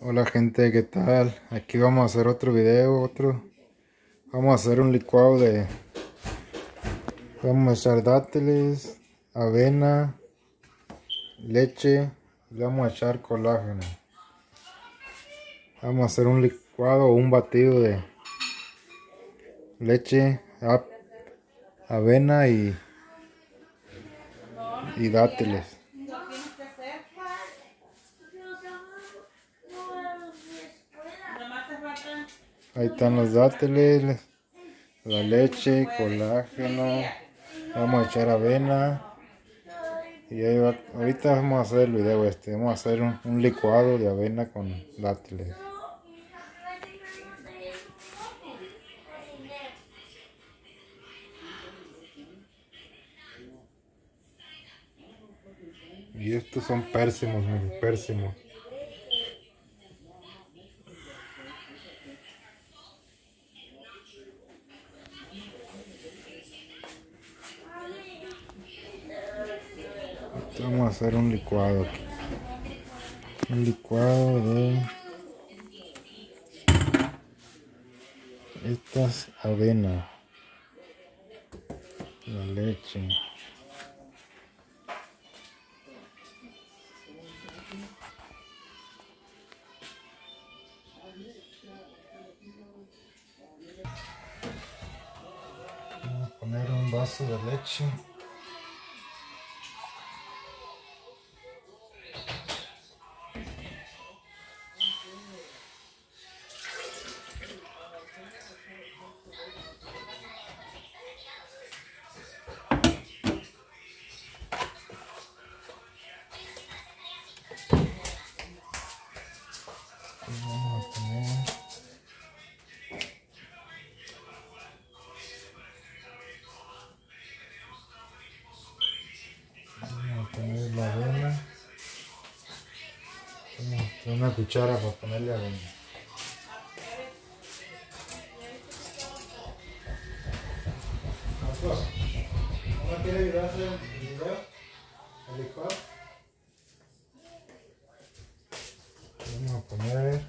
Hola gente, ¿qué tal? Aquí vamos a hacer otro video, vamos a hacer un licuado vamos a echar dátiles, avena, leche y le vamos a echar colágeno. Vamos a hacer un licuado o un batido de leche, avena y dátiles. Ahí están los dátiles, la leche, colágeno, vamos a echar avena y ahí va. Ahorita vamos a hacer el video vamos a hacer un licuado de avena con dátiles. Y estos son pérsimos, miren, pérsimos. Vamos a hacer un licuado aquí. Un licuado de estas avena, la leche. Vamos a poner un vaso de leche. Vamos a poner la avena. Una cuchara para ponerle avena. ¿No quiere ayudar a hacer el video? ¿El licuado? Vamos a poner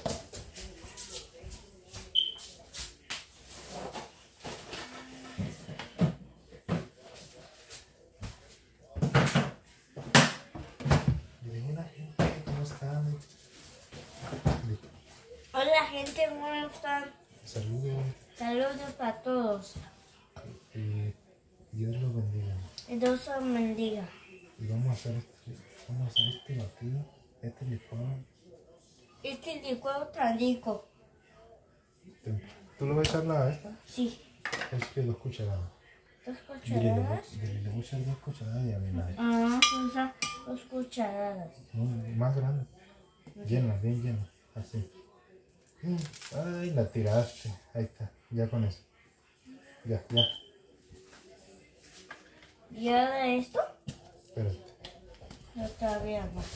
Hola gente, ¿cómo están? saludos. Saludos para todos. Dios los bendiga. Dios los bendiga. Y vamos a hacer este batido, este licuado. Este licuado tan rico. ¿Tú lo vas a echar a esta? Sí. Es que 2 cucharadas. 2 cucharadas. Le voy a echar 2 cucharadas de avena. Usa 2 cucharadas. No, más grande. Llena, bien llena. Así. Ay, la tiraste. Ahí está. Ya con eso. Ya. ¿Y ahora esto? Espérate. No, todavía no.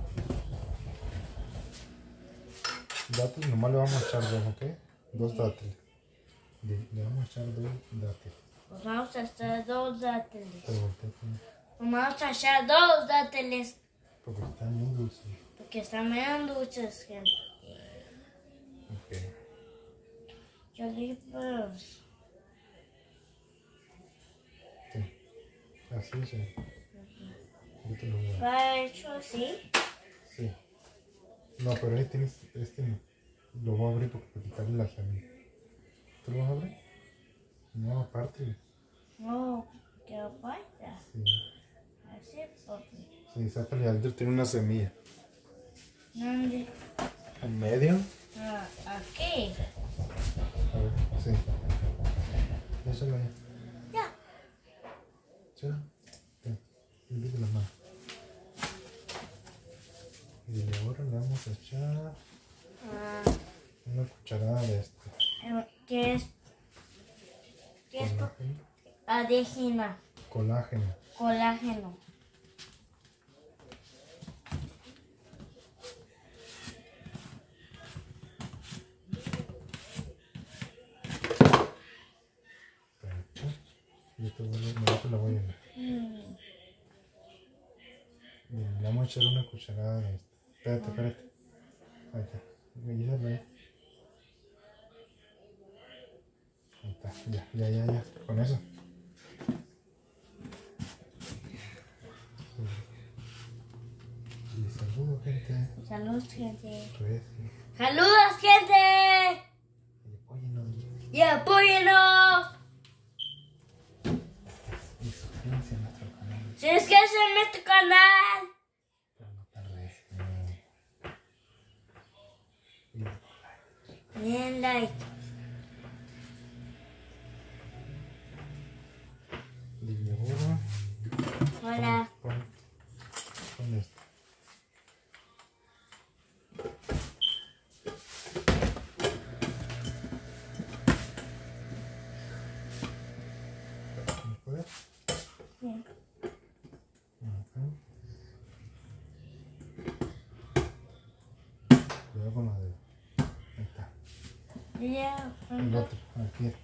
Dátiles, nomás le vamos a echar 2, ¿ok? 2 dátiles. Le vamos a echar 2 dátiles. Pues vamos a echar 2 dátiles. Pero voltea con- Vamos a echar 2 dátiles. porque están muy dulces. Porque están medio dulces, gente. Ok. Cholitos. Sí. Así sí. Yo te lo voy a dar. ¿Va hecho así? Sí. No, pero este no. Lo voy a abrir porque para quitarle la semilla. ¿Tú lo vas a abrir? No, aparte. No, que falta. Sí. Así, papi. Sí, sácale, adentro tiene una semilla. ¿Dónde? ¿En medio? Aquí. A ver, sí. Échalo ahí. Ya. Échalo. Invite las manos. Y ahora le vamos a echar una cucharada de este. ¿Qué es? ¿Qué es? Colágeno. Adegina. Colágeno. Colágeno. Yo te la voy a dar. Le vamos a echar una cucharada de esto. Espérate. Ahí está. Revísalo ahí. Ahí está. Ya. Con eso. Y saludos, gente. Saludos, gente. Pues, ¡Saludos, gente! y apóyennos. ¡Y apóyennos! Y suscríbanse a nuestro canal. Suscríbanse a nuestro canal. Pero no tardes. Den like. Y ahora. Hola. Pon esto. ¿Me puedes? Sí. Cuidado con la de. Ahí está. Ya, El otro, aquí.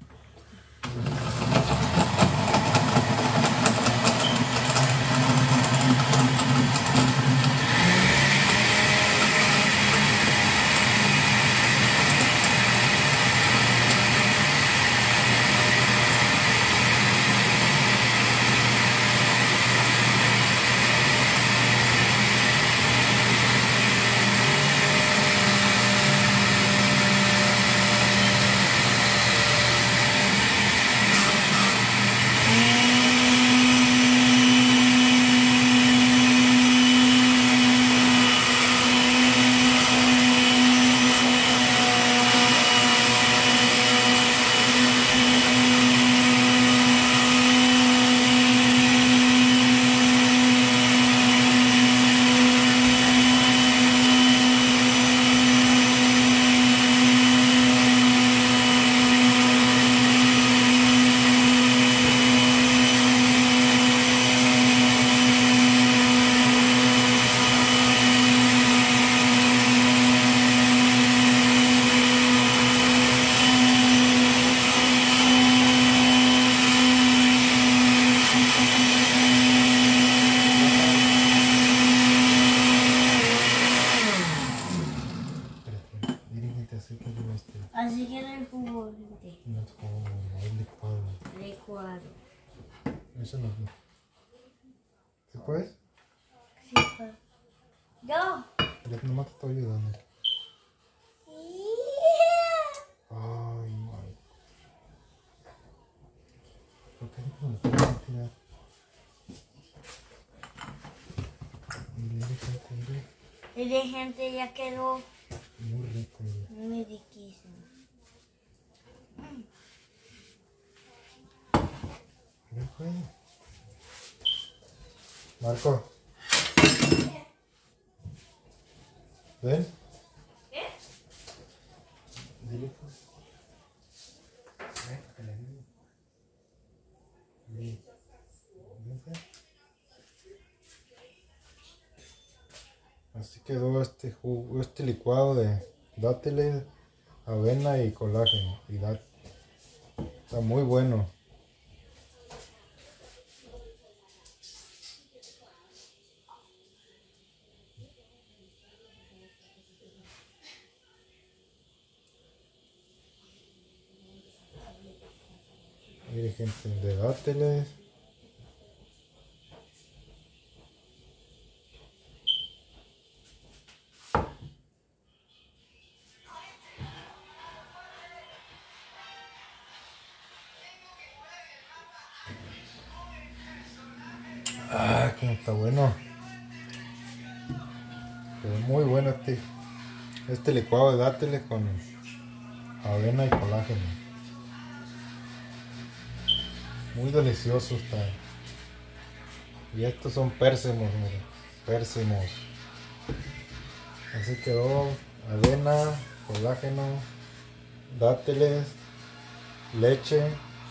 Dirígete así que yo así que no hay jugo, gente. no es como el licuado. Licuado. Eso no. ¿Sí puedes? Sí, pues. Yo. Ya nomás te estoy ayudando. Ay, no. ¿Por qué no me puedes tirar? Y de gente ya quedó Muy rico. muy riquísimo. Ya fue. Marco. ¿Ven? ¿Qué? Dile pues. Ven, que le digo. Ven. Ven, pues. Así quedó este jugo, este licuado de dátiles, avena y colágeno. Y está muy bueno. Mire, gente, de dátiles. Ah, como está bueno. Pero muy bueno este licuado de dátiles con avena y colágeno. Muy delicioso está. Y estos son pérsimos, mira. Pérsimos. Así quedó avena, colágeno, dátiles, leche.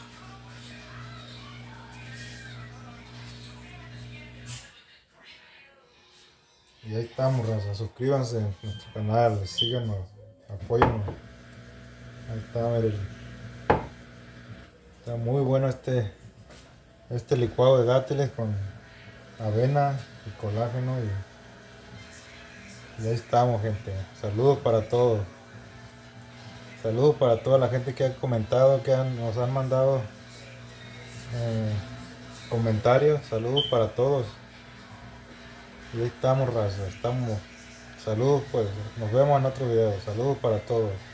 Y ahí estamos, raza. Suscríbanse a nuestro canal, síganos, apóyennos. Ahí está, miren. Está muy bueno este licuado de dátiles con avena y colágeno Y ahí estamos, gente. Saludos para todos. Saludos para toda la gente que ha comentado, nos han mandado comentarios. Saludos para todos. Y ahí estamos, raza. Estamos. Saludos, pues. Nos vemos en otro video. Saludos para todos.